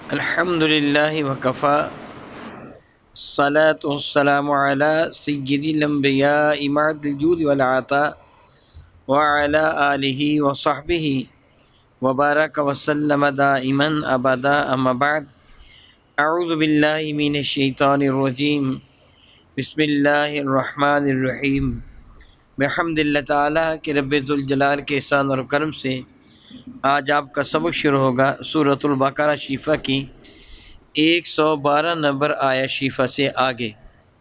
الحمد للہ وکفا الصلاۃ والسلام علی سید الانبیاء اماد الجود والعطاء وعلی آلہ وصحبہ وبارک وسلم دائما ابدا اما بعد اعوذ باللہ من الشیطان الرجیم بسم اللہ الرحمن الرحیم بحمد اللہ تعالیٰ کہ رب ذوالجلال کے احسان اور کرم سے آج آپ کا سبق شروع ہوگا سورۃ البقرہ شیفہ کی 112 نمبر آیا شیفہ سے آگے،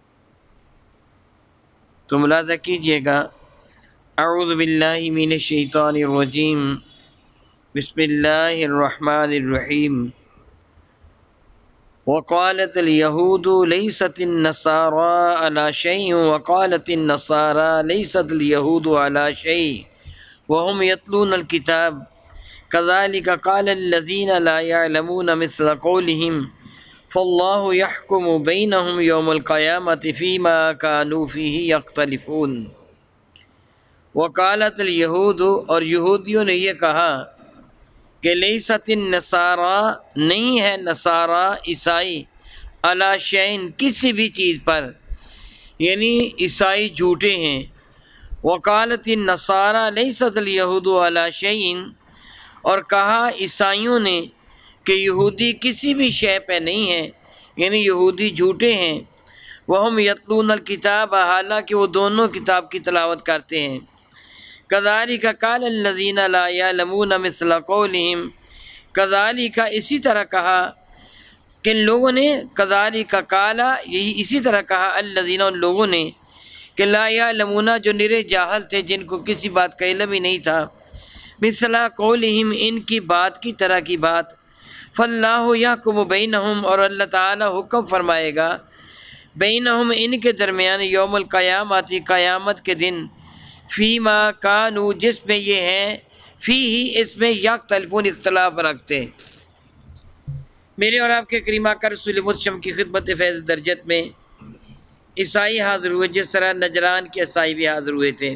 تو ملاحظہ کیجئے گا۔ اعوذ باللہ من الشیطان الرجیم بسم اللہ الرحمن الرحیم وقالت اليہود لیست النصارى على شیء وقالت النصارى لیست اليہود على شیء وهم يتلون الكتاب كذلك قال الذين لا يعلمون مثل قولهم فالله يحكم بينهم يوم القيامة فيما كانوا فيه يختلفون۔ وقالت اليہود، اور یہودیوں نے یہ کہا کہ لیست النصارى، نہیں ہے نصارہ عیسائی، علی شیء کسی بھی چیز پر، یعنی عیسائی جھوٹے ہیں۔ وقالت النصارى لیست اليہود علی شیء، اور کہا عیسائیوں نے کہ یہودی کسی بھی شے پہ نہیں ہیں، یعنی یہودی جھوٹے ہیں۔ وہم یتلون الکتاب، حالانکہ وہ دونوں کتاب کی تلاوت کرتے ہیں۔ کذالک قال الذین لا یعلمون مثل قولہم، کذالک اسی طرح کہا کن لوگوں نے، کذالک قال یہی اسی طرح کہا الذین ان لوگوں نے کہ لا یعلمون جو نرے جاہل تھے، جن کو کسی بات کا علم ہی نہیں تھا، مثل قولہم ان کی بات کی طرح کی بات، فاللہ یحکم بینہم اور اللہ تعالی حکم فرمائے گا، بینہم ان کے درمیان، یوم القیامت قیامت کے دن، فیما کانوا جس میں یہ ہیں، فیہ اس میں یختلفون اختلاف رکھتے۔ میرے اور آپ کے کریم آقا رسول متشم کی خدمت فیض درجت میں عیسائی حاضر ہوئے، جس طرح نجران کے عیسائی بھی حاضر ہوئے تھے۔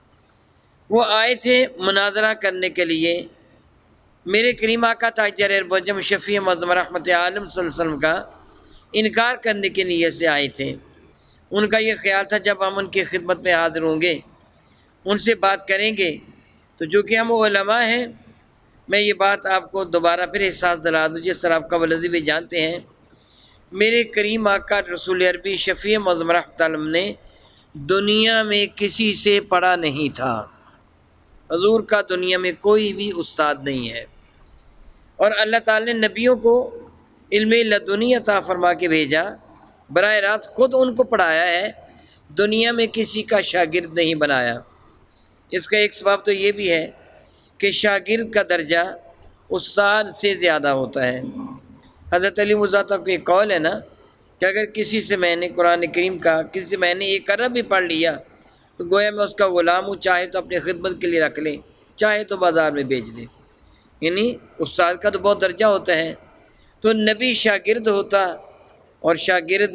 وہ آئے تھے مناظرہ کرنے کے لیے میرے کریم آقا تاجر اربجم شفیع معظم رحمت عالم صلی اللہ علیہ وسلم کا انکار کرنے کے نیت سے آئے تھے۔ ان کا یہ خیال تھا جب ہم ان کی خدمت میں حاضر ہوں گے، ان سے بات کریں گے، تو جو کہ ہم علماء ہیں، میں یہ بات آپ کو دوبارہ پھر احساس دلا دوں، جس طرح آپ قبل ازیں بھی جانتے ہیں، میرے کریم آقا رسول عربی شفیع معظم رحمت عالم نے دنیا میں کسی سے پڑھا نہیں تھا۔ حضور کا دنیا میں کوئی بھی استاد نہیں ہے، اور اللہ تعالی نے نبیوں کو علم لدنی عطا فرما کے بھیجا، براہ راست خود ان کو پڑھایا ہے، دنیا میں کسی کا شاگرد نہیں بنایا۔ اس کا ایک سبب تو یہ بھی ہے کہ شاگرد کا درجہ استاد سے زیادہ ہوتا ہے۔ حضرت علی مرزا کا ایک قول ہے نا کہ اگر کسی سے میں نے قرآن کریم کا، کسی سے میں نے ایک عرب بھی پڑھ لیا تو گویا میں اس کا غلام ہوں، چاہے تو اپنی خدمت کے لیے رکھ لیں، چاہے تو بازار میں بیچ دیں۔ یعنی استاد کا تو بہت درجہ ہوتا ہے، تو نبی شاگرد ہوتا اور شاگرد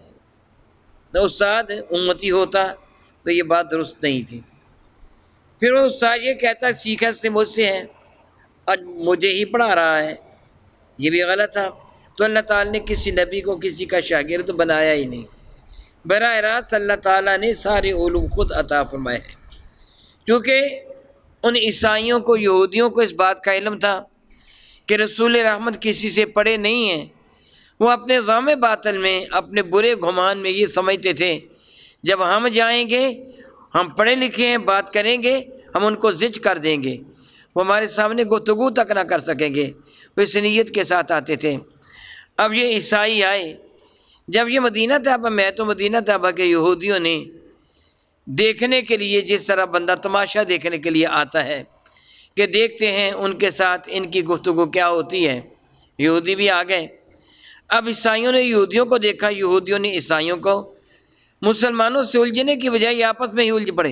استاد امتی ہوتا تو یہ بات درست نہیں تھی۔ پھر وہ استاد یہ کہتا سیکھا سے مجھ سے ہے، آج مجھے ہی پڑھا رہا ہے، یہ بھی غلط تھا۔ تو اللہ تعالیٰ نے کسی نبی کو کسی کا شاگرد بنایا ہی نہیں، براہ راست اللہ تعالیٰ نے سارے علوم خود عطا فرمائے ہیں۔ کیونکہ ان عیسائیوں کو، یہودیوں کو اس بات کا علم تھا کہ رسول رحمت کسی سے پڑھے نہیں ہیں، وہ اپنے غم باطل میں، اپنے برے گمان میں یہ سمجھتے تھے جب ہم جائیں گے، ہم پڑھے لکھے ہیں، بات کریں گے، ہم ان کو زج کر دیں گے، وہ ہمارے سامنے گفتگو تک نہ کر سکیں گے، وہ اس نیت کے ساتھ آتے تھے۔ اب یہ عیسائی آئے، جب یہ مدینہ طیبہ میں، تو مدینہ طیبہ کے یہودیوں نے دیکھنے کے لیے، جس طرح بندہ تماشا دیکھنے کے لیے آتا ہے کہ دیکھتے ہیں ان کے ساتھ ان کی گفتگو کیا ہوتی ہے، یہودی بھی آ گئے۔ اب عیسائیوں نے یہودیوں کو دیکھا، یہودیوں نے عیسائیوں کو، مسلمانوں سے الجھنے کی بجائے یہ آپس میں ہی الجھ پڑے۔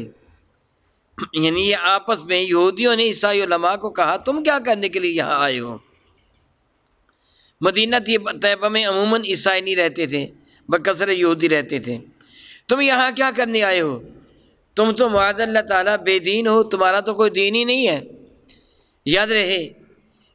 یعنی یہ آپس میں یہودیوں نے عیسائی علماء کو کہا تم کیا کرنے کے لیے یہاں آئے ہو؟ مدینہ طیبہ میں عموماً عیسائی نہیں رہتے تھے، بکثرت یہودی رہتے تھے، تم یہاں کیا کرنے آئے ہو؟ تم تو معاذ اللہ تعالیٰ بے دین ہو، تمہارا تو کوئی دین ہی نہیں ہے۔ یاد رہے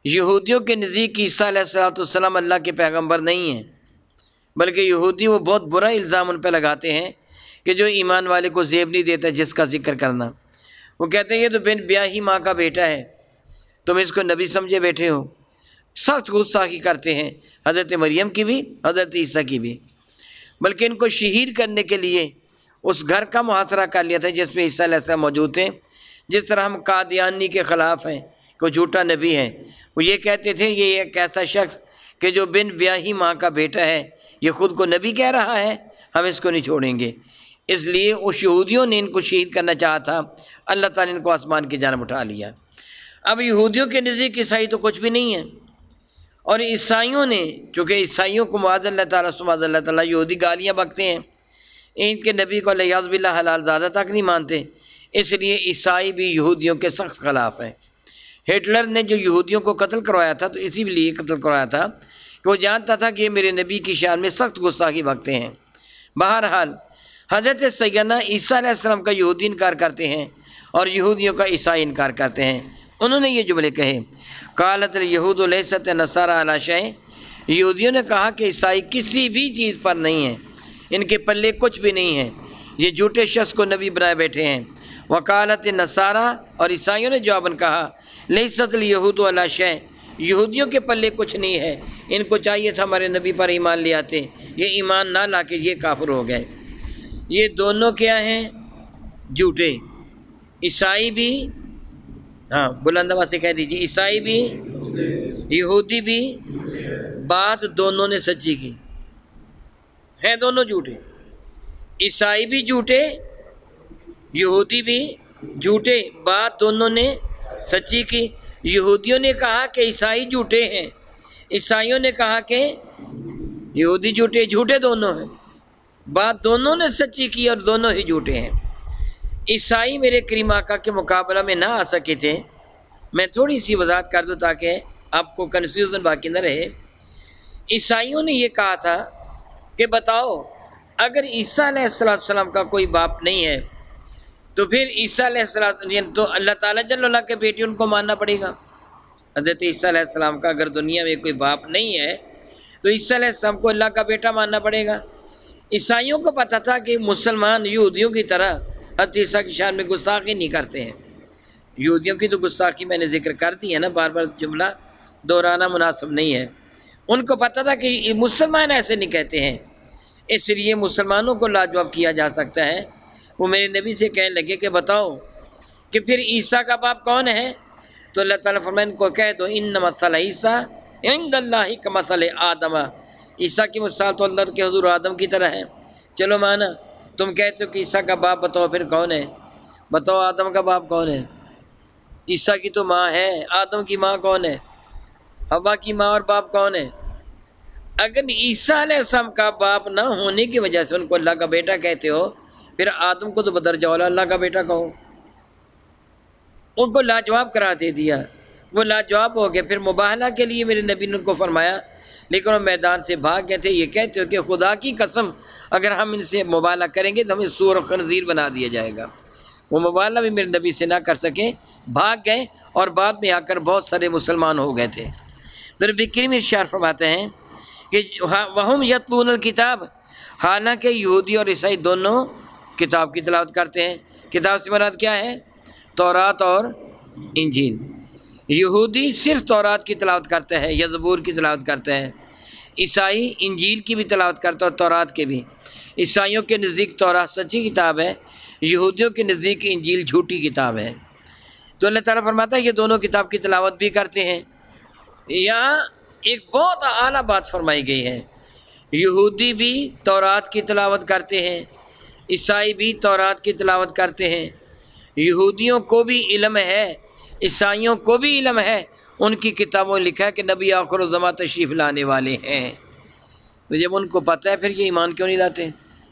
یہودیوں کے نزدیک عیسیٰ علیہ السلام اللہ کے پیغمبر نہیں ہیں، بلکہ یہودی وہ بہت برا الزام ان پہ لگاتے ہیں کہ جو ایمان والے کو زیب نہیں دیتا جس کا ذکر کرنا۔ وہ کہتے ہیں یہ تو بن بیاہی ماں کا بیٹا ہے، تم اس کو نبی سمجھے بیٹھے ہو۔ سخت گستاخی کرتے ہیں حضرت مریم کی بھی، حضرت عیسیٰ کی بھی، بلکہ ان کو شہید کرنے کے لیے اس گھر کا محاصرہ کر لیا تھا جس میں عیسیٰ علیہ السلام موجود تھے۔ جس طرح ہم قادیانی کے خلاف ہیں کہ وہ جھوٹا نبی ہے، وہ یہ کہتے تھے یہ ایک ایسا شخص کہ جو بن بیاہی ماں کا بیٹا ہے یہ خود کو نبی کہہ رہا ہے، ہم اس کو نہیں چھوڑیں گے۔ اس لیے اس یہودیوں نے ان کو شہید کرنا چاہا تھا، اللہ تعالیٰ نے ان کو آسمان کی جانب اٹھا لیا۔ اب یہودیوں کے نزدیک عیسائی تو کچھ بھی نہیں ہے، اور عیسائیوں نے، چونکہ عیسائیوں کو معاذ اللہ تعالیٰ سبحان اللہ تعالیٰ یہودی گالیاں بکتے ہیں، ان کے نبی کو علیہ باللہ حلال زادہ تک نہیں مانتے، اس لیے عیسائی بھی یہودیوں کے سخت خلاف ہیں۔ ہٹلر نے جو یہودیوں کو قتل کروایا تھا تو اسی لیے قتل کروایا تھا کہ وہ جانتا تھا کہ یہ میرے نبی کی شان میں سخت گستاخی بکتے ہیں۔ بہرحال حضرت سیدنا عیسیٰ علیہ السلام کا یہودی انکار کرتے ہیں اور یہودیوں کا عیسائی انکار کرتے ہیں۔ انہوں نے یہ جملے کہے، قالت الیہود لیست نصارى علی شیء، یہودیوں نے کہا کہ عیسائی کسی بھی چیز پر نہیں ہیں، ان کے پلے کچھ بھی نہیں ہے، یہ جھوٹے شخص کو نبی بنائے بیٹھے ہیں۔ وقالت النصارى، اور عیسائیوں نے جواباً کہا، لیست الیہود علی شیء، یہودیوں کے پلے کچھ نہیں ہے، ان کو چاہیے تھا ہمارے نبی پر ایمان لے آتے، یہ ایمان نہ لا کے یہ کافر ہو گئے۔ یہ دونوں کیا ہیں؟ جھوٹے۔ عیسائی بھی، ہاں بلند آواز سے کہہ دیجیے، عیسائی بھی یہودی بھی، بات دونوں نے سچی کی ہے، دونوں جھوٹے۔ عیسائی بھی جھوٹے، یہودی بھی جھوٹے، بات دونوں نے سچی کی۔ یہودیوں نے کہا کہ عیسائی جھوٹے ہیں، عیسائیوں نے کہا کہ یہودی جھوٹے، جھوٹے دونوں ہیں، بات دونوں نے سچی کی اور دونوں ہی جھوٹے ہیں۔ عیسائی میرے کریم آقا کے مقابلہ میں نہ آ سکے تھے۔ میں تھوڑی سی وضاحت کر دوں تاکہ آپ کو کنفیوژن باقی نہ رہے۔ عیسائیوں نے یہ کہا تھا کہ بتاؤ اگر عیسیٰ علیہ السلام کا کوئی باپ نہیں ہے تو پھر عیسیٰ علیہ السلام تو اللہ تعالیٰ جل اللہ کے بیٹے ان کو ماننا پڑے گا۔ حضرت عیسیٰ علیہ السلام کا اگر دنیا میں کوئی باپ نہیں ہے تو عیسیٰ علیہ السلام کو اللہ کا بیٹا ماننا پڑے گا۔ عیسائیوں کو پتہ تھا کہ مسلمان یہودیوں کی طرح حضرت عیسیٰ کی شان میں گستاخی نہیں کرتے ہیں۔ یہودیوں کی تو گستاخی میں نے ذکر کر دی ہے نا، بار بار جملہ دہرانا مناسب نہیں ہے۔ ان کو پتہ تھا کہ مسلمان ایسے نہیں کہتے ہیں، اس لیے مسلمانوں کو لاجواب کیا جا سکتا ہے۔ وہ میرے نبی سے کہنے لگے کہ بتاؤ کہ پھر عیسیٰ کا باپ کون ہے؟ تو اللہ تعالیٰ فرمائے ان کو کہہ دو ان مثل عیسیٰ عند اللہ کمثل آدم، عیسیٰ کی مثال تو اللہ کے حضور آدم کی طرح ہے۔ چلو مانا تم کہتے ہو کہ عیسیٰ کا باپ بتاؤ پھر کون ہے؟ بتاؤ آدم کا باپ کون ہے؟ عیسیٰ کی تو ماں ہے، آدم کی ماں کون ہے؟ حوا کی ماں اور باپ کون ہے؟ اگر عیسیٰ علیہ السلام کا باپ نہ ہونے کی وجہ سے ان کو اللہ کا بیٹا کہتے ہو، پھر آدم کو تو بدرجہ اولا اللہ کا بیٹا کہو۔ ان کو لاجواب قرار دے دیا، وہ لاجواب ہو گئے۔ پھر مباہلہ کے لیے میرے نبی نے ان کو فرمایا، لیکن وہ میدان سے بھاگ گئے تھے۔ یہ کہتے ہو کہ خدا کی قسم اگر ہم ان سے مباہلہ کریں گے تو ہمیں سور و خنزیر بنا دیا جائے گا۔ وہ مباہلہ بھی میرے نبی سے نہ کر سکے، بھاگ گئے، اور بعد میں آ کر بہت سارے مسلمان ہو گئے تھے۔ تو نبی کریم ارشاد فرماتے ہیں کہ وہم یتلون الکتاب، حالانکہ یہودی اور عیسائی دونوں کتاب کی تلاوت کرتے ہیں۔ کتاب سے مراد کیا ہے؟ تورات اور انجیل۔ یہودی صرف تورات کی تلاوت کرتا ہے یا زبور کی تلاوت کرتا ہے، عیسائی انجیل کی بھی تلاوت کرتا ہے اور تورات کے بھی۔ عیسائیوں کے نزدیک تورات سچی کتاب ہے، یہودیوں کے نزدیک انجیل جھوٹی کتاب ہے۔ تو اللہ تعالیٰ فرماتا ہے یہ دونوں کتاب کی تلاوت بھی کرتے ہیں۔ یہاں ایک بہت اعلیٰ بات فرمائی گئی ہے، یہودی بھی تورات کی تلاوت کرتے ہیں، عیسائی بھی تورات کی تلاوت کرتے ہیں۔ یہودیوں کو بھی علم ہے، عیسائیوں کو بھی علم ہے، ان کی کتابوں میں لکھا ہے کہ نبی آخر الزماں تشریف لانے والے ہیں۔ تو جب ان کو پتہ ہے پھر یہ ایمان کیوں نہیں لاتے؟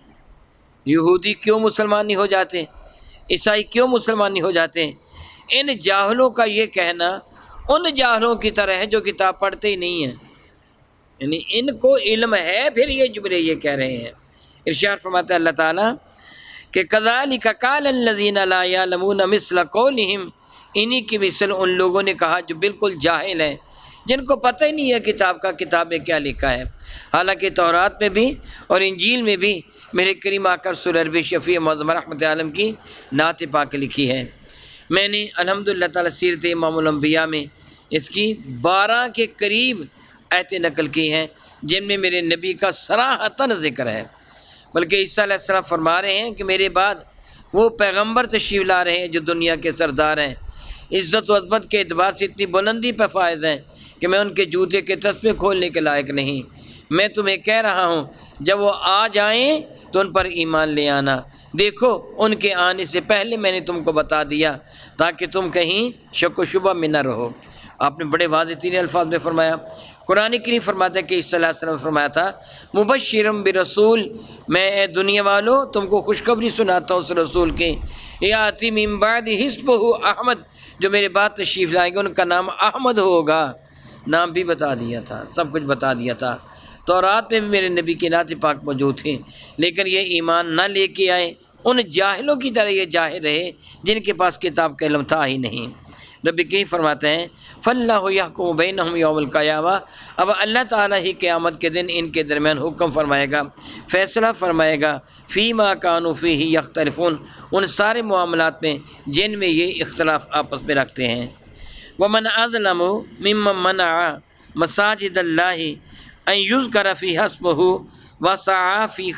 یہودی کیوں مسلمان نہیں ہو جاتے؟ عیسائی کیوں مسلمان نہیں ہو جاتے؟ ان جاہلوں کا یہ کہنا ان جاہلوں کی طرح ہے جو کتاب پڑھتے ہی نہیں ہیں، یعنی ان کو علم ہے پھر یہ جملے یہ کہہ رہے ہیں۔ ارشاد فرماتا ہے اللہ تعالیٰ کہ کذالک قال الذین لا یعلمون مثل قولہم، انہی کی مثل ان لوگوں نے کہا جو بالکل جاہل ہیں، جن کو پتہ ہی نہیں ہے کتاب میں کیا لکھا ہے۔ حالانکہ تورات میں بھی اور انجیل میں بھی میرے کریم آقا رسول عربی شفیع معظم رحمت عالم کی نعت پاک لکھی ہے۔ میں نے الحمدللہ تعالی سیرت امام الانبیاء میں اس کی 12 کے قریب آیتیں نقل کی ہیں جن میں میرے نبی کا صراحتاً ذکر ہے، بلکہ عیسیٰ علیہ السلام فرما رہے ہیں کہ میرے بعد وہ پیغمبر تشریف لا رہے ہیں جو دنیا کے سردار ہیں، عزت و عظمت کے اعتبار سے اتنی بلندی پہ فائز ہیں کہ میں ان کے جوتے کے تسبیح کھولنے کے لائق نہیں۔ میں تمہیں کہہ رہا ہوں جب وہ آ جائیں تو ان پر ایمان لے آنا، دیکھو ان کے آنے سے پہلے میں نے تم کو بتا دیا تاکہ تم کہیں شک و شبہ میں نہ رہو۔ آپ نے بڑے واضح ترین الفاظ میں فرمایا۔ قرآن کریم فرماتا ہے کہ عیسیٰ علیہ السلام نے فرمایا تھا مبشرم برسول، میں اے دنیا والو تم کو خوشخبری سناتا ہوں اس رسول کے، یاتی من بعد حسبہ احمد، جو میرے بعد تشریف لائیں گے ان کا نام احمد ہوگا۔ نام بھی بتا دیا تھا، سب کچھ بتا دیا تھا۔ تورات میں بھی میرے نبی کی نعت پاک موجود تھے، لیکن یہ ایمان نہ لے کے آئے، ان جاہلوں کی طرح یہ جاہل رہے جن کے پاس کتاب کا علم تھا ہی نہیں۔ نبی کریم فرماتے ہیں فَاللَّهُ يَحْكُمُ بَيْنَهُمْ يَوْمَ الْقِيَامَةِ، اب اللہ تعالیٰ ہی قیامت کے دن ان کے درمیان حکم فرمائے گا، فیصلہ فرمائے گا، فِيمَا كَانُوا فِيهِ يَخْتَلِفُونَ، ان سارے معاملات میں جن میں یہ اختلاف آپس میں رکھتے ہیں۔ وَمَنْ أَظْلَمُ مِمَّنْ مَنَعَ مَسَاجِدَ اللَّهِ أَنْ يُذْكَرَ فِيهَا اسْمُهُ وَسَعَىٰ فِي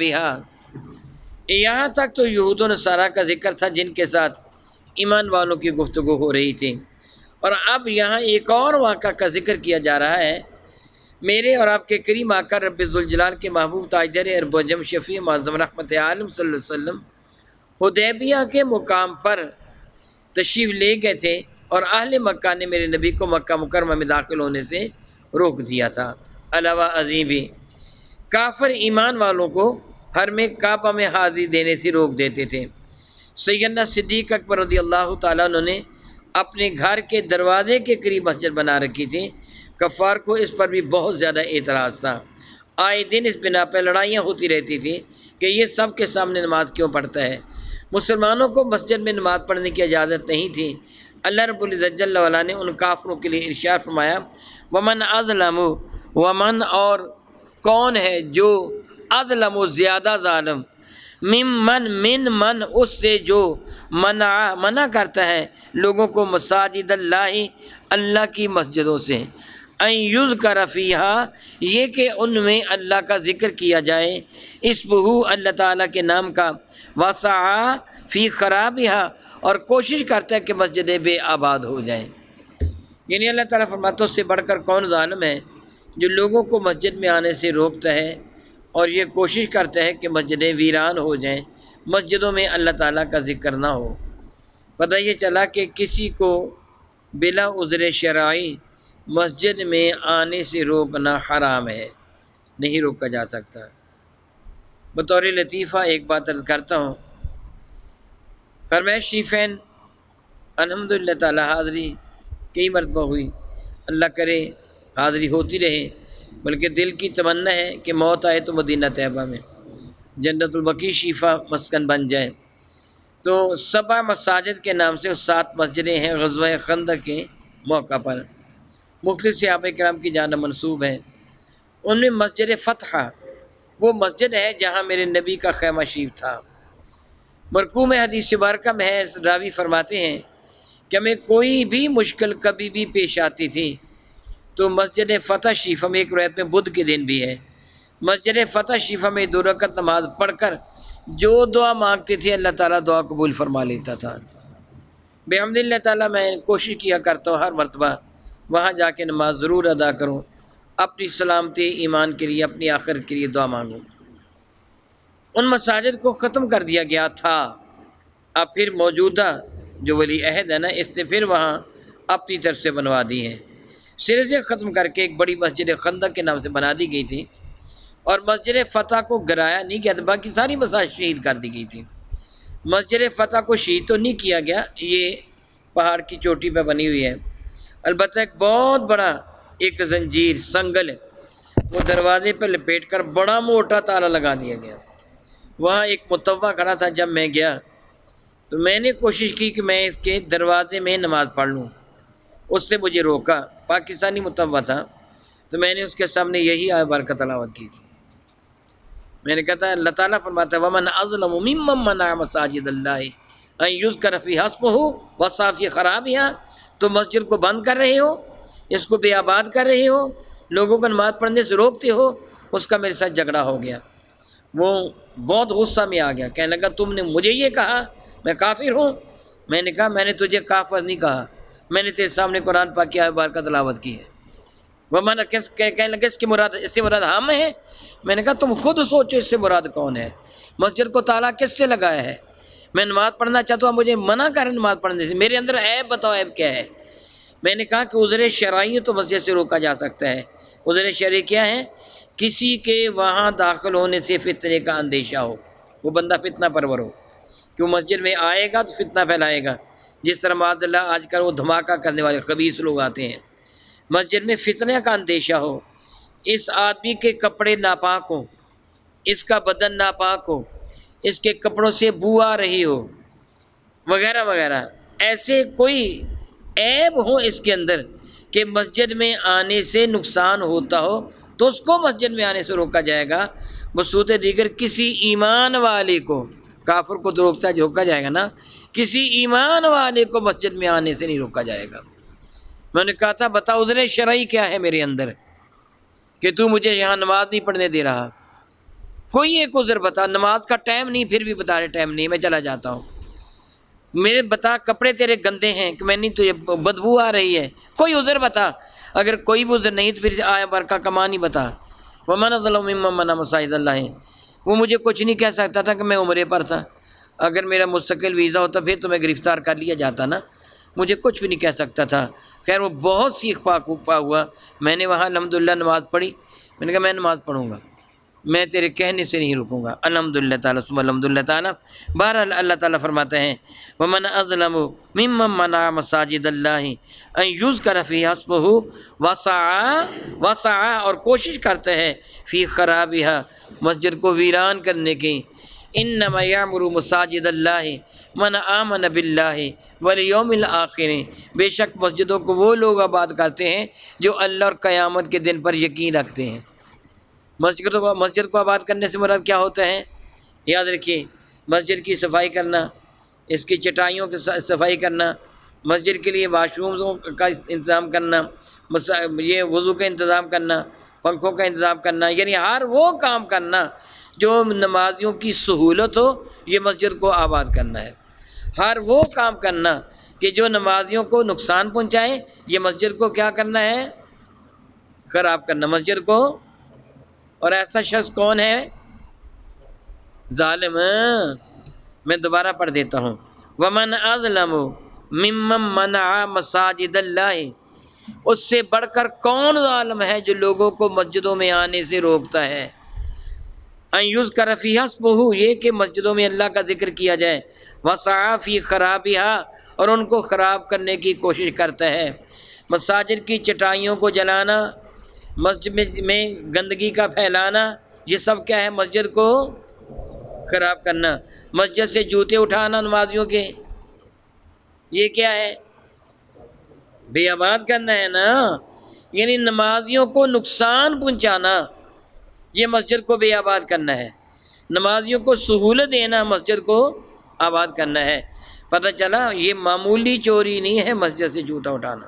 خَرَابِهَا، یہاں تک تو یہود و نصارہ کا ذکر تھا جن کے ساتھ ایمان والوں کی گفتگو ہو رہی تھی، اور اب یہاں ایک اور واقعہ کا ذکر کیا جا رہا ہے۔ میرے اور آپ کے کریم آقا رب ذوالجلال کے محبوب تاجدار ارب و عجم شفیع معظم رحمت عالم صلی اللہ علیہ وسلم حدیبیہ کے مقام پر تشریف لے گئے تھے، اور اہل مکہ نے میرے نبی کو مکہ مکرمہ میں داخل ہونے سے روک دیا تھا۔ علاوہ ازیں بھی کافر ایمان والوں کو حرم کعبہ میں حاضری دینے سے روک دیتے تھے۔ سیدنا صدیق اکبر رضی اللہ تعالیٰ عنہ نے اپنے گھر کے دروازے کے قریب مسجد بنا رکھی تھی، کفار کو اس پر بھی بہت زیادہ اعتراض تھا، آئے دن اس بنا پہ لڑائیاں ہوتی رہتی تھیں کہ یہ سب کے سامنے نماز کیوں پڑھتا ہے۔ مسلمانوں کو مسجد میں نماز پڑھنے کی اجازت نہیں تھی۔ اللہ رب العزت جل وعلا نے ان کافروں کے لیے ارشاد فرمایا ومن اظلم، ومن اور کون ہے جو اظلم زیادہ ظالم، من اس سے جو منع کرتا ہے لوگوں کو مساجد اللہ، اللہ کی مسجدوں سے، ان یذکر فیہا، یہ کہ ان میں اللہ کا ذکر کیا جائے، اسمہ اللہ تعالیٰ کے نام کا، وسعی فی خرابہا، اور کوشش کرتا ہے کہ مسجدیں بے آباد ہو جائیں۔ یعنی اللہ تعالیٰ فرماتا ہے اس سے بڑھ کر کون ظالم ہے جو لوگوں کو مسجد میں آنے سے روکتا ہے اور یہ کوشش کرتا ہے کہ مسجدیں ویران ہو جائیں، مسجدوں میں اللہ تعالیٰ کا ذکر نہ ہو۔ پتہ یہ چلا کہ کسی کو بلا عذر شرعی مسجد میں آنے سے روکنا حرام ہے، نہیں روکا جا سکتا۔ بطور لطیفہ ایک بات عرض کرتا ہوں، فرمائش شریفین الحمدللہ تعالی حاضری کئی مرتبہ ہوئی، اللہ کرے حاضری ہوتی رہے، بلکہ دل کی تمنا ہے کہ موت آئے تو مدینہ طیبہ میں جنت البقیع شیفہ مسکن بن جائے۔ تو 7 مساجد کے نام سے 7 مسجدیں ہیں غزوہ خندق کے موقع پر، مختلف صحابہ کرام کی جانب منسوب ہیں۔ ان میں مسجد فتح وہ مسجد ہے جہاں میرے نبی کا خیمہ شریف تھا۔ مرقوم حدیث مبارکہ میں ہے، راوی فرماتے ہیں کہ ہمیں کوئی بھی مشکل کبھی بھی پیش آتی تھی تو مسجد فتح شریفہ میں، ایک روایت میں بدھ کے دن بھی ہے، مسجد فتح شریفہ میں 2 رکعت نماز پڑھ کر جو دعا مانگتے تھے اللہ تعالیٰ دعا قبول فرما لیتا تھا۔ بحمد اللہ تعالیٰ میں کوشش کیا کرتا ہوں ہر مرتبہ وہاں جا کے نماز ضرور ادا کروں، اپنی سلامتی ایمان کے لیے، اپنی آخرت کے لیے دعا مانگوں۔ ان مساجد کو ختم کر دیا گیا تھا، اب پھر موجودہ جو ولی عہد ہے نا، اس نے پھر وہاں اپنی طرف سے بنوا دی ہے، سرے سے ختم کر کے ایک بڑی مسجد خندق کے نام سے بنا دی گئی تھی، اور مسجد فتح کو گرایا نہیں گیا تھا، باقی ساری مساجد شہید کر دی گئی تھی۔ مسجد فتح کو شہید تو نہیں کیا گیا، یہ پہاڑ کی چوٹی پہ بنی ہوئی ہے، البتہ ایک بہت بڑا ایک زنجیر سنگل وہ دروازے پہ لپیٹ کر بڑا موٹا تالا لگا دیا گیا۔ وہاں ایک متوع کھڑا تھا، جب میں گیا تو میں نے کوشش کی کہ میں اس کے دروازے میں نماز پڑھ لوں، اس سے مجھے روکا، پاکستانی متوع تھا، تو میں نے اس کے سامنے یہی آیت بارکہ تلاوت کی تھی۔ میں نے کہا تھا اللہ تعالیٰ فرماتا ہے وَمَنْ أَظْلَمُ مِمَّنْ مَنَعَ مَسَاجِدَ اللَّهِ أَنْ يُذْكَرَ فِيهَا اسْمُهُ وَسَعَىٰ فِي خَرَابِهَا، تو مسجد کو بند کر رہے ہو، اس کو بے آباد کر رہے ہو، لوگوں کو نماز پڑھنے سے روکتے ہو۔ اس کا میرے ساتھ جھگڑا ہو گیا، وہ بہت غصہ میں آ گیا، کہنے لگا تم نے مجھے یہ کہا میں کافر ہوں؟ میں نے کہا میں نے تجھے کافر نہیں کہا، میں نے تیرے سامنے قرآن پاک کی آیت بارکہ تلاوت کی ہے۔ وہ میں نے کہنے لگا اس کی مراد، اس سے مراد ہم ہیں؟ میں نے کہا تم خود سوچو اس سے مراد کون ہے؟ مسجد کو تالا کس سے لگایا ہے؟ میں نماز پڑھنا چاہتا ہوں، مجھے منع کر نماز پڑھنے سے، میرے اندر عیب بتاؤ عیب کیا ہے؟ میں نے کہا کہ عذر شرعی تو مسجد سے روکا جا سکتا ہے۔ عذر شرعی کیا ہے؟ کسی کے وہاں داخل ہونے سے فتنے کا اندیشہ ہو، وہ بندہ فتنہ پرور ہو، کہ وہ مسجد میں آئے گا تو فتنہ پھیلائے گا، جس طرح معاذ اللہ آج کل وہ دھماکہ کرنے والے خبیث لوگ آتے ہیں۔ مسجد میں فتنے کا اندیشہ ہو، اس آدمی کے کپڑے ناپاک ہوں، اس کا بدن ناپاک ہو، اس کے کپڑوں سے بو آ رہی ہو، وغیرہ وغیرہ، ایسے کوئی عیب ہو اس کے اندر کہ مسجد میں آنے سے نقصان ہوتا ہو، تو اس کو مسجد میں آنے سے روکا جائے گا۔ بصورت دیگر کسی ایمان والے کو، کافر کو تو روکا جائے گا نا، کسی ایمان والے کو مسجد میں آنے سے نہیں روکا جائے گا۔ میں نے کہا تھا بتا عذر شرعی کیا ہے میرے اندر کہ تو مجھے یہاں نماز نہیں پڑھنے دے رہا؟ کوئی ایک عذر بتا، نماز کا ٹائم نہیں، پھر بھی بتا رہے ٹائم نہیں، میں چلا جاتا ہوں۔ میرے بتا کپڑے تیرے گندے ہیں کہ میں نہیں، تجھے بدبو آ رہی ہے، کوئی عذر بتا۔ اگر کوئی بھی عذر نہیں تو پھر آیا برکہ کما نہیں بتا۔ وَمَنْ أَظْلَمُ مِمَّنْ مَنَعَ مَسَاجِدَ اللَّهِ، وہ مجھے کچھ نہیں کہہ سکتا تھا کہ میں عمرے پر تھا، اگر میرا مستقل ویزا ہوتا پھر تو میں گرفتار کر لیا جاتا نا، مجھے کچھ بھی نہیں کہہ سکتا تھا۔ خیر وہ بہت سیکھ پا ہوا، میں نے وہاں الحمدللہ نماز پڑھی، میں نے کہا میں نماز پڑھوں گا، میں تیرے کہنے سے نہیں رکوں گا، الحمدللہ تعالیٰ ثم الحمدللہ تعالیٰ۔ بہرحال اللہ تعالیٰ فرماتے ہیں وَمَنْ أَظْلَمُ مِمَّنْ مَنَعَ مَسَاجِدَ اللَّهِ أَنْ يُذْكَرَ فِيهَا اسْمُهُ وَسَعَىٰ اور کوشش کرتے ہیں فی خرابها مسجد کو ویران کرنے کی۔ انما یعمر مساجد اللہ من آمن باللہ والیوم الآخر، بے شک مسجدوں کو وہ لوگ آباد کرتے ہیں جو اللہ اور قیامت کے دن پر یقین رکھتے ہیں۔ مسجد کو آباد کرنے سے مراد کیا ہوتا ہے؟ یاد رکھیے، مسجد کی صفائی کرنا، اس کی چٹائیوں کی صفائی کرنا، مسجد کے لیے واش روموں کا انتظام کرنا، یہ وضو کا انتظام کرنا، پنکھوں کا انتظام کرنا، یعنی ہر وہ کام کرنا جو نمازیوں کی سہولت ہو، یہ مسجد کو آباد کرنا ہے۔ ہر وہ کام کرنا کہ جو نمازیوں کو نقصان پہنچائے، یہ مسجد کو کیا کرنا ہے؟ خراب کرنا مسجد کو۔ اور ایسا شخص کون ہے؟ ظالم۔ میں دوبارہ پڑھ دیتا ہوں وَمَنْ أَظْلَمُ مِمَّنْ مَنَعَ مَسَاجِدَ اللَّهِ، اس سے بڑھ کر کون ظالم ہے جو لوگوں کو مسجدوں میں آنے سے روکتا ہے؟ ان یذکر فیہا اسمہ، یہ کہ مسجدوں میں اللہ کا ذکر کیا جائے، وسعی فی خرابها، اور ان کو خراب کرنے کی کوشش کرتا ہے۔ مساجد کی چٹائیوں کو جلانا، مسجد میں گندگی کا پھیلانا، یہ سب کیا ہے؟ مسجد کو خراب کرنا۔ مسجد سے جوتے اٹھانا نمازیوں کے، یہ کیا ہے؟ بے آباد کرنا ہے نا، یعنی نمازیوں کو نقصان پہنچانا، یہ مسجد کو بے آباد کرنا ہے۔ نمازیوں کو سہولت دینا مسجد کو آباد کرنا ہے۔ پتہ چلا یہ معمولی چوری نہیں ہے مسجد سے جوتا اٹھانا۔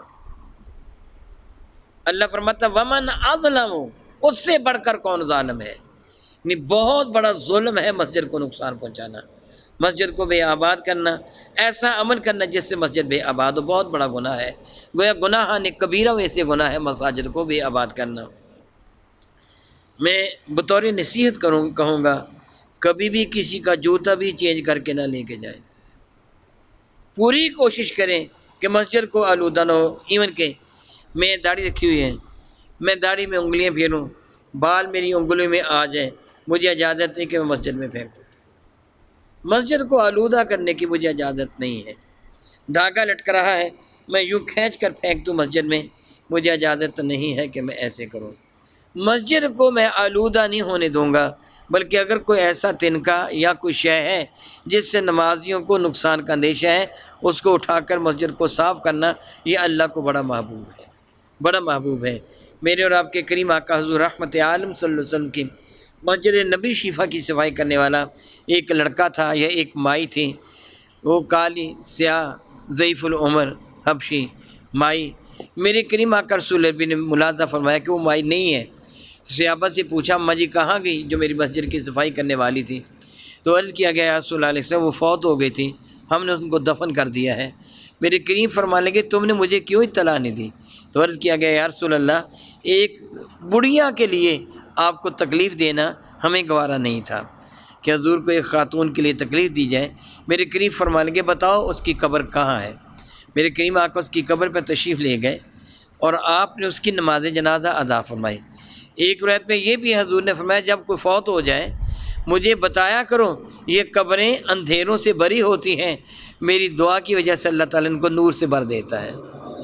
اللہ فرماتا ومن اظلم، اس سے بڑھ کر کون ظالم ہے؟ یعنی بہت بڑا ظلم ہے مسجد کو نقصان پہنچانا، مسجد کو بے آباد کرنا، ایسا عمل کرنا جس سے مسجد بے آباد ہو، بہت بڑا گناہ ہے۔ گویا گناہ نے کبیرہ ویسے گناہ ہے مساجد کو بے آباد کرنا۔ میں بطور نصیحت کہوں گا کبھی بھی کسی کا جوتا بھی چینج کر کے نہ لے کے جائیں۔ پوری کوشش کریں کہ مسجد کو آلودہ نہ ہو۔ ایون کہ میں داڑھی رکھی ہوئی ہے، میں داڑھی میں انگلیاں پھیروں، بال میری انگلیوں میں آ جائیں، مجھے اجازت نہیں کہ میں مسجد میں پھینکوں۔ مسجد کو آلودہ کرنے کی مجھے اجازت نہیں ہے۔ دھاگا لٹک رہا ہے، میں یوں کھینچ کر پھینک دوں مسجد میں، مجھے اجازت نہیں ہے کہ میں ایسے کروں۔ مسجد کو میں آلودہ نہیں ہونے دوں گا، بلکہ اگر کوئی ایسا تنکا یا کوئی شے ہے جس سے نمازیوں کو نقصان کا اندیشہ ہے، اس کو اٹھا کر مسجد کو صاف کرنا یہ اللہ کو بڑا محبوب ہے، بڑا محبوب ہے۔ میرے اور آپ کے کریم آقا حضور رحمت عالم صلی اللہ علیہ وسلم کی مسجد نبی شفا کی صفائی کرنے والا ایک لڑکا تھا یا ایک مائی تھی، وہ کالی سیاہ ضعیف العمر حبشی مائی۔ میرے کریم آقا رسول اللہ نے ملاحظہ فرمایا کہ وہ مائی نہیں ہے۔ صحابہ سے پوچھا اماں جی کہاں گئی جو میری مسجد کی صفائی کرنے والی تھی؟ تو عرض کیا گیا یا رسول اللہ علیہ وسلم وہ فوت ہو گئی تھی، ہم نے ان کو دفن کر دیا ہے۔ میرے کریم فرمانے لگے تم نے مجھے کیوں اطلاع نہیں دی؟ تو عرض کیا گیا یا رسول اللہ ایک بڑھیا کے لیے آپ کو تکلیف دینا ہمیں گوارا نہیں تھا کہ حضور کو ایک خاتون کے لیے تکلیف دی جائے۔ میرے کریم فرمانے لگے بتاؤ اس کی قبر کہاں ہے؟ میرے کریم آقا اس کی قبر پہ تشریف لے گئے اور آپ نے اس کی نماز جنازہ ادا فرمائی۔ ایک روایت میں یہ بھی حضور نے فرمایا جب کوئی فوت ہو جائے مجھے بتایا کرو، یہ قبریں اندھیروں سے بری ہوتی ہیں، میری دعا کی وجہ سے اللہ تعالیٰ ان کو نور سے بھر دیتا ہے۔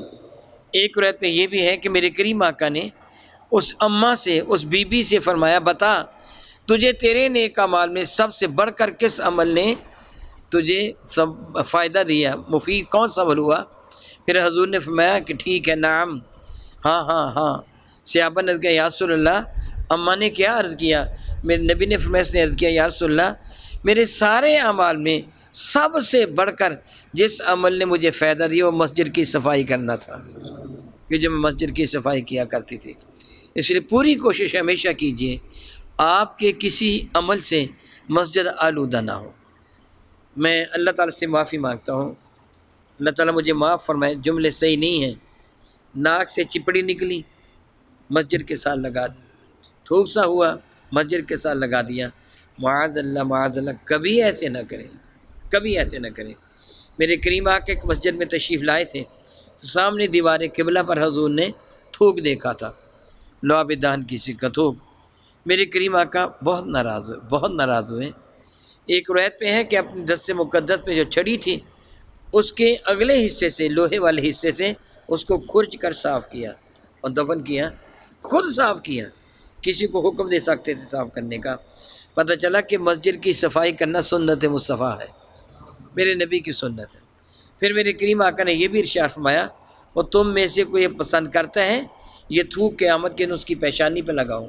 ایک روایت میں یہ بھی ہے کہ میرے کریم آقا نے اس اماں سے اس بی بی سے فرمایا بتا تجھے تیرے نیک اعمال میں سب سے بڑھ کر کس عمل نے تجھے سب فائدہ دیا، مفید کون سا عمل ہوا؟ پھر حضور نے فرمایا کہ ٹھیک ہے نعم، ہاں۔ صحابہ نے عرض کیا یا رسول اللہ اماں نے کیا عرض کیا؟ میرے نبی نے فرمایا اس نے عرض کیا یا رسول اللہ میرے سارے اعمال میں سب سے بڑھ کر جس عمل نے مجھے فائدہ دیا وہ مسجد کی صفائی کرنا تھا، کہ جو میں مسجد کی صفائی کیا کرتی تھی۔ اس لیے پوری کوشش ہمیشہ کیجیے آپ کے کسی عمل سے مسجد آلودہ نہ ہو۔ میں اللہ تعالیٰ سے معافی مانگتا ہوں، اللہ تعالیٰ مجھے معاف فرمائے، جملے صحیح نہیں ہیں۔ ناک سے چپڑی نکلی مسجد کے ساتھ لگا دی، تھوک سا ہوا مسجد کے ساتھ لگا دیا، معاذ اللہ کبھی ایسے نہ کریں، کبھی ایسے نہ کریں۔ میرے کریم آقا ایک مسجد میں تشریف لائے تھے تو سامنے دیوار قبلہ پر حضور نے تھوک دیکھا تھا، لعاب دہن کسی کا تھوک۔ میرے کریم آقا بہت ناراض ہوئے۔ ایک روایت پہ ہے کہ اپنے دست مقدس میں جو چھڑی تھی اس کے اگلے حصے سے، لوہے والے حصے سے اس کو کھرچ کر صاف کیا اور دفن کیا، خود صاف کیا، کسی کو حکم دے سکتے تھے صاف کرنے کا۔ پتہ چلا کہ مسجد کی صفائی کرنا سنت مصطفیٰ ہے، میرے نبی کی سنت ہے۔ پھر میرے کریم آقا نے یہ بھی ارشاد فرمایا اور تم میں سے کوئی پسند کرتا ہے یہ تھوک قیامت کے دن اس کی پیشانی پہ لگاؤ،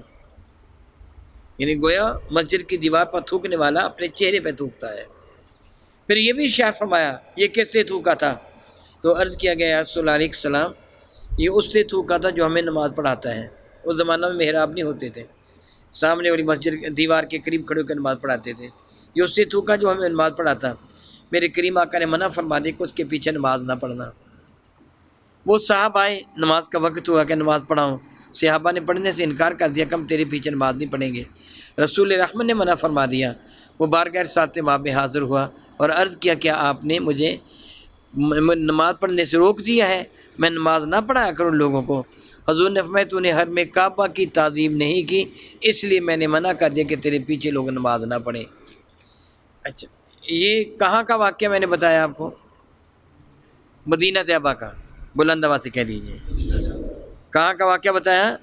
یعنی گویا مسجد کی دیوار پر تھوکنے والا اپنے چہرے پہ تھوکتا ہے۔ پھر یہ بھی ارشاد فرمایا یہ کس سے تھوکا تھا؟ تو عرض کیا گیا یا رسول اللہ علیہ السلام یہ اس سے تھوکا تھا جو ہمیں نماز پڑھاتا ہے۔ اس زمانہ میں محراب نہیں ہوتے تھے، سامنے والی مسجد دیوار کے قریب کھڑے ہو کر نماز پڑھاتے تھے، یہ اس سے تھوکا جو ہمیں نماز پڑھاتا۔ میرے کریم آقا نے منع فرما دیا کہ اس کے پیچھے نماز نہ پڑھنا۔ وہ صاحب آئے نماز کا وقت ہوا کہ نماز پڑھاؤں، صحابہ نے پڑھنے سے انکار کر دیا کہ ہم تیرے پیچھے نماز نہیں پڑھیں گے۔ رسول رحمت نے منع فرما دیا۔ وہ بارگاہ ساتھ ماں میں حاضر ہوا اور عرض کیا کیا آپ نے مجھے نماز پڑھنے سے روک دیا ہے؟ میں نماز نہ پڑھایا کروں لوگوں کو؟ حضور نے فرمایا تو نے حرم کعبہ کی تعظیم نہیں کی اس لیے میں نے منع کر دیا کہ تیرے پیچھے لوگ نماز نہ پڑھیں۔ اچھا یہ کہاں کا واقعہ میں نے بتایا آپ کو؟ مدینہ طیبہ کا، بلند آواز سے کہہ دیجیے کہاں کا واقعہ بتایا؟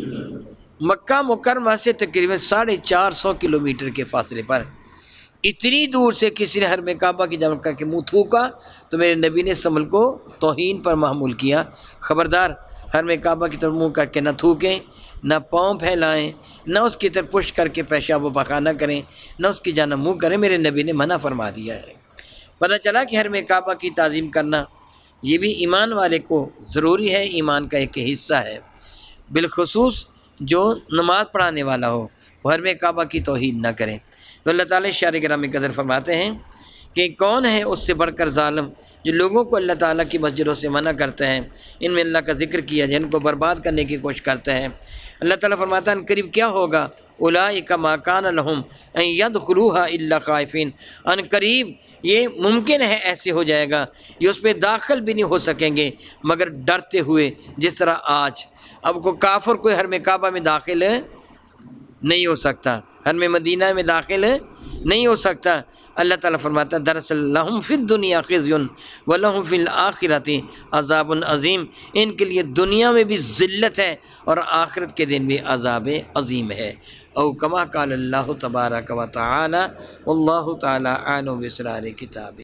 مکہ مکرمہ سے تقریباً 450 کلومیٹر کے فاصلے پر اتنی دور سے کسی نے حرم کعبہ کی جانب کر کے منہ تھوکا تو میرے نبی نے اس عمل کو توہین پر محمول کیا۔ خبردار حرم کعبہ کی طرف منہ کر کے نہ تھوکیں، نہ پاؤں پھیلائیں، نہ اس کی طرف پشت کر کے پیشاب و پخانہ کریں، نہ اس کی جانب منہ کریں، میرے نبی نے منع فرما دیا ہے۔ پتہ چلا کہ حرم کعبہ کی تعظیم کرنا یہ بھی ایمان والے کو ضروری ہے، ایمان کا ایک حصہ ہے، بالخصوص جو نماز پڑھانے والا ہو وہ حرم کعبہ کی توہین نہ کریں۔ تو اللہ تعالیٰ شارع گرامی قدر فرماتے ہیں کہ کون ہے اس سے بڑھ کر ظالم جو لوگوں کو اللہ تعالیٰ کی مسجدوں سے منع کرتا ہے، ان میں اللہ کا ذکر کیا جن کو برباد کرنے کی کوشش کرتا ہے۔ اللہ تعالیٰ فرماتا ہے ان قریب کیا ہوگا، اولئک ما کان لہم ان یدخلوها الا خائفین، ان قریب یہ ممکن ہے ایسے ہو جائے گا یہ اس پہ داخل بھی نہیں ہو سکیں گے مگر ڈرتے ہوئے، جس طرح آج اب کو کافر کوئی حرم کعبہ میں داخل نہیں ہو سکتا، حرم مدینہ میں داخل نہیں ہو سکتا۔ اللہ تعالیٰ فرماتا ہے دراصل لہم فی الدنیا خزی ولہم فی الآخرۃ عذاب عظیم، ان کے لیے دنیا میں بھی ذلت ہے اور آخرت کے دن بھی عذاب عظیم ہے۔ او کما قال اللہ تبارک و تعالی واللہ تعالی اعلم باسرار کتابہ۔